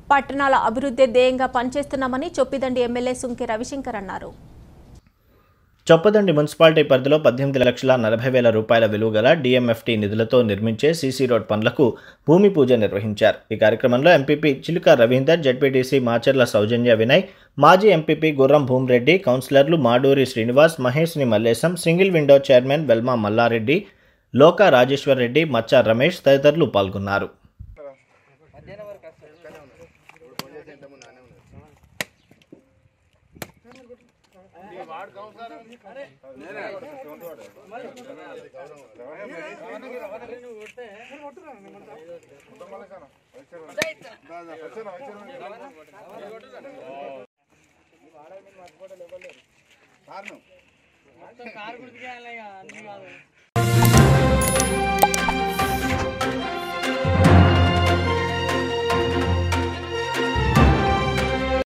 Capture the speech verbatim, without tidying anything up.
పట్టణాల అభివృద్ధి ధ్యేయంగా పనిచేస్తున్నామని చొప్పిదండి ఎమ్మెల్యే సుంకె రవిశంకర్ అన్నారు. చొప్పదండి మున్సిపాలిటీ పరిధిలో పద్దెనిమిది లక్షల నలభై వేల రూపాయల విలువ గల డిఎంఎఫ్టీ నిధులతో నిర్మించే సీసీ రోడ్ పనులకు భూమి పూజ నిర్వహించారు. ఈ కార్యక్రమంలో ఎంపీపీ చిలుక రవీందర్, జడ్పీటీసీ మాచర్ల సౌజన్య వినయ్, మాజీ ఎంపీపీ గుర్రం భూమిరెడ్డి, కౌన్సిలర్లు మాడూరి శ్రీనివాస్, మహేష్ని Mallesham, single window chairman Velma Mallareddy, Loka Rajeshwar Reddy, మచ్చా రమేష్ తదితరులు పాల్గొన్నారు. కారు గుర్తుకే